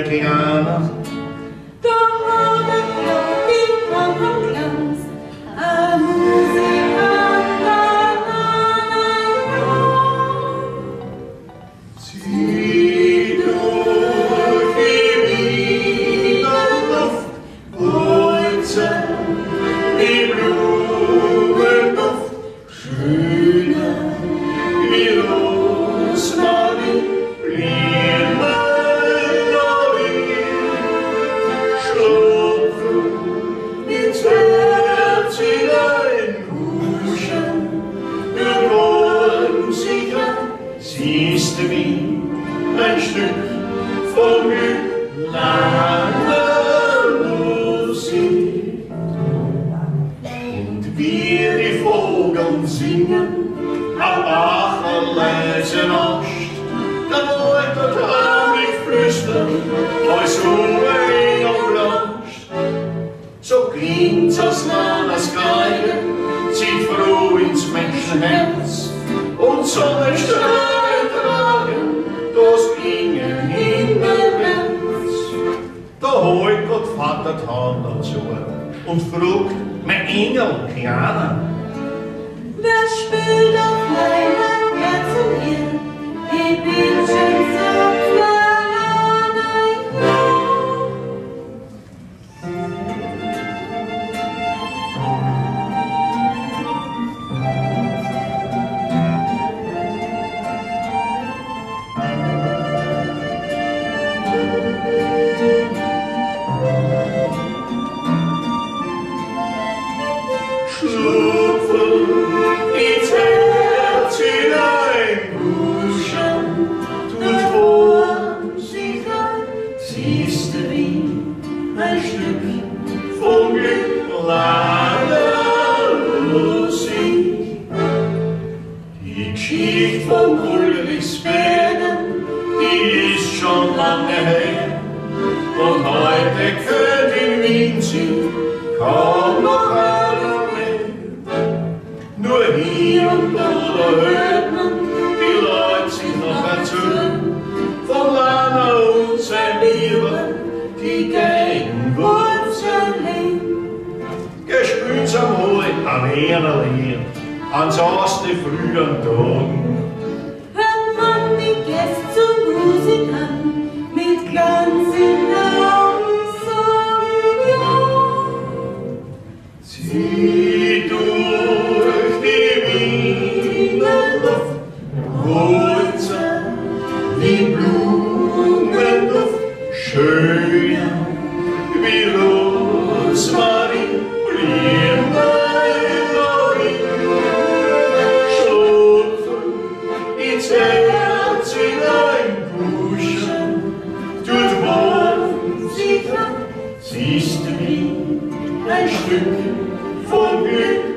Indianer. Da war der Glocke von dem Glanz, Musik an der Zieh durch die Wienerluft, Wurzeln wie Blumenduft, schöner wie Rosmarin, Melodie, schlupfen ins Herz hinein, huschen, geworden sicher, siehst du wie ein Stück von Glück, Lannermusik. Und wir die Vogel singen, am Bacher leise nascht, der Wald der traurig flüstert, als Ruhe und blascht. So klingt's aus Lanners Geige, zieht froh ins Menschenherz, und Sonnenstrahlen tragen das Klingen himmelwärts. Da holt Gott Vater die Hand dazu und fragt, mein Engel, Kleiner, Wer spielt auf meinem Herzen hier, die Bildchen sanft schlupfen ins Herz hinein, huschen, tut wohl sicher, siehst du wie ein Stück vom Glück, Lannermusik. Die Geschichte von Ulrichsbergen, die ist schon lange her, und heute könnt in Wien sie kaum noch einer mehr. Nur hier und da hört man die Leute sich noch erzählen von Lanner und sein Lieber, die gegen Wurzeln hin. Gespült's am Hohe, an einer Lehr, ans erste frühen Tagen. hört man die Gäste zur Musik an, mit Glanz in den Augen sagen ja. Zieh durch die Wiener Luft, Wurzeln wie Blumenduft, schöner wie Rosmarin, Melodie, schlupfen ins Herz hinein, huschen, tut wohl sicher, siehst du wie ein Stück vom Glück.